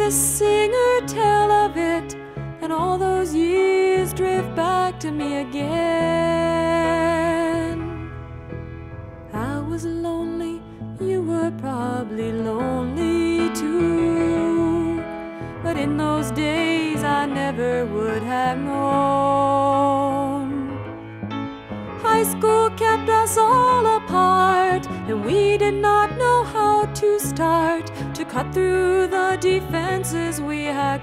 the singer tell of it, and all those years drift back to me again. I was lonely, you were probably lonely too, but in those days I never would have known. High school kept us all apart, and we did not know how to start to cut through the defenses we had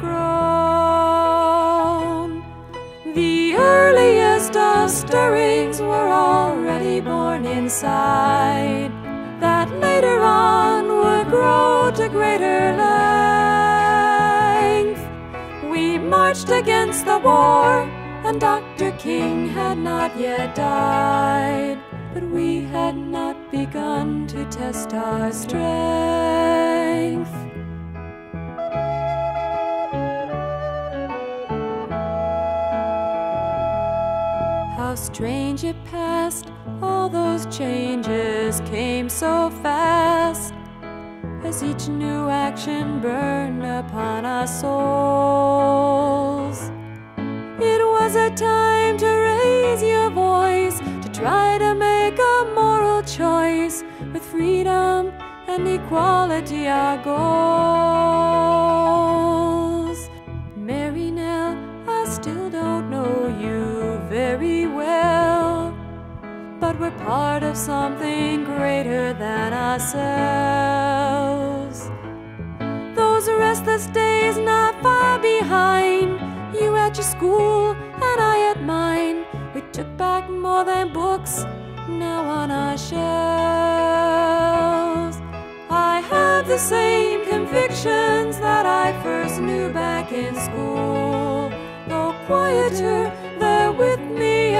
grown. The earliest of stirrings were already born inside, that later on would grow to greater length. We marched against the war, and Dr. King had not yet died, but we had not begun to test our strength. How strange it passed, all those changes came so fast, as each new action burned upon our souls. It was a time to raise your voice, to try to make a moral choice, with freedom and equality our goals. Mary Nell, I still don't know you very well, but we're part of something greater than ourselves. Those restless days not far behind, you at your school and I at mine, we took back more than books now on our shelves. I have the same convictions that I first knew back in school, though quieter, they're with me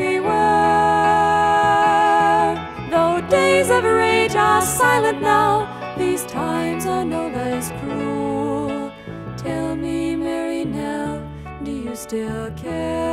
everywhere. Though days of rage are silent now, these times are no less cruel. Tell me, Mary Nell, do you still care?